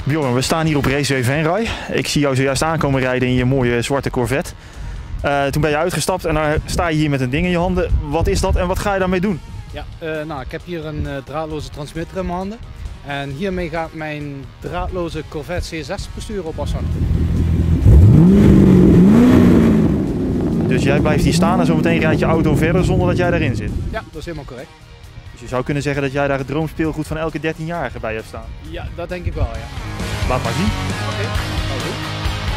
Bjorn, we staan hier op Raceway Venray. Ik zie jou zojuist aankomen rijden in je mooie zwarte Corvette. Toen ben je uitgestapt en dan sta je hier met een ding in je handen. Wat is dat en wat ga je daarmee doen? Ja, ik heb hier een draadloze transmitter in mijn handen. En hiermee ga ik mijn draadloze Corvette C6 besturen op afstand. Dus jij blijft hier staan en zometeen rijdt je auto verder zonder dat jij daarin zit? Ja, dat is helemaal correct. Dus je zou kunnen zeggen dat jij daar het droomspeelgoed van elke 13-jarige bij hebt staan? Ja, dat denk ik wel, ja. Laat maar zien. Oké, ga doen.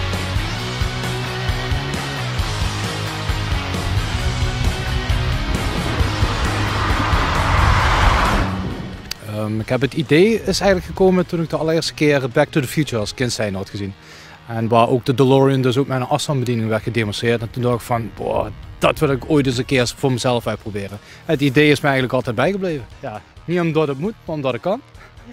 Ik heb het idee is eigenlijk gekomen toen ik de allereerste keer Back to the Future als kind zijn had gezien. En waar ook de DeLorean dus ook met een afstandsbediening werd gedemonstreerd. En toen dacht ik van, boah, dat wil ik ooit eens een keer voor mezelf uitproberen. Het idee is me eigenlijk altijd bijgebleven. Ja, niet omdat het moet, maar omdat het kan.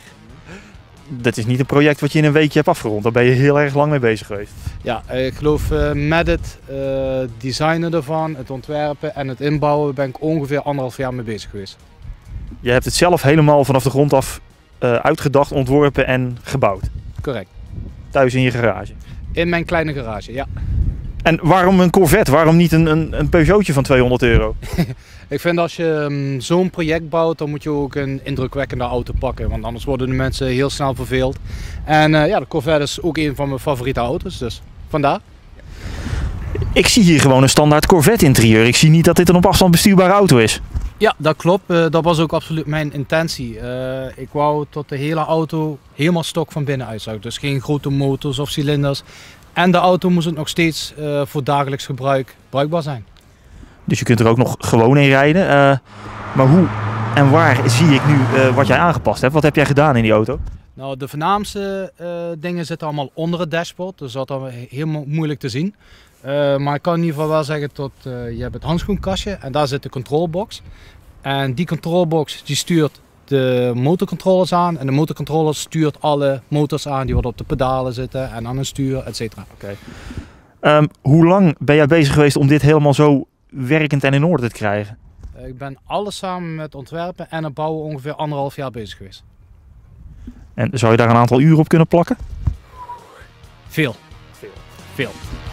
Dat is niet een project wat je in een weekje hebt afgerond. Daar ben je heel erg lang mee bezig geweest. Ja, ik geloof met het designen ervan, het ontwerpen en het inbouwen ben ik ongeveer 1,5 jaar mee bezig geweest. Je hebt het zelf helemaal vanaf de grond af uitgedacht, ontworpen en gebouwd? Correct. Thuis in je garage? In mijn kleine garage, ja. En waarom een Corvette? Waarom niet een Peugeotje van €200? Ik vind als je zo'n project bouwt, dan moet je ook een indrukwekkende auto pakken. Want anders worden de mensen heel snel verveeld. En ja, de Corvette is ook een van mijn favoriete auto's, dus vandaar. Ik zie hier gewoon een standaard Corvette interieur. Ik zie niet dat dit een op afstand bestuurbare auto is. Ja, dat klopt. Dat was ook absoluut mijn intentie. Ik wou dat de hele auto helemaal stok van binnen uitzag. Dus geen grote motors of cilinders. En de auto moest het nog steeds voor dagelijks gebruik bruikbaar zijn. Dus je kunt er ook nog gewoon in rijden. Maar hoe en waar zie ik nu wat jij aangepast hebt? Wat heb jij gedaan in die auto? Nou, de voornaamste dingen zitten allemaal onder het dashboard. Dus dat is heel moeilijk te zien. Maar ik kan in ieder geval wel zeggen dat je hebt het handschoenkastje en daar zit de controlbox. En die controlbox die stuurt de motorcontrollers aan en de motorcontroller stuurt alle motors aan die wat op de pedalen zitten en aan een stuur, etc. Hoe lang ben jij bezig geweest om dit helemaal zo werkend en in orde te krijgen? Ik ben alles samen met ontwerpen en het bouwen ongeveer 1,5 jaar bezig geweest. En zou je daar een aantal uren op kunnen plakken? Veel. Veel.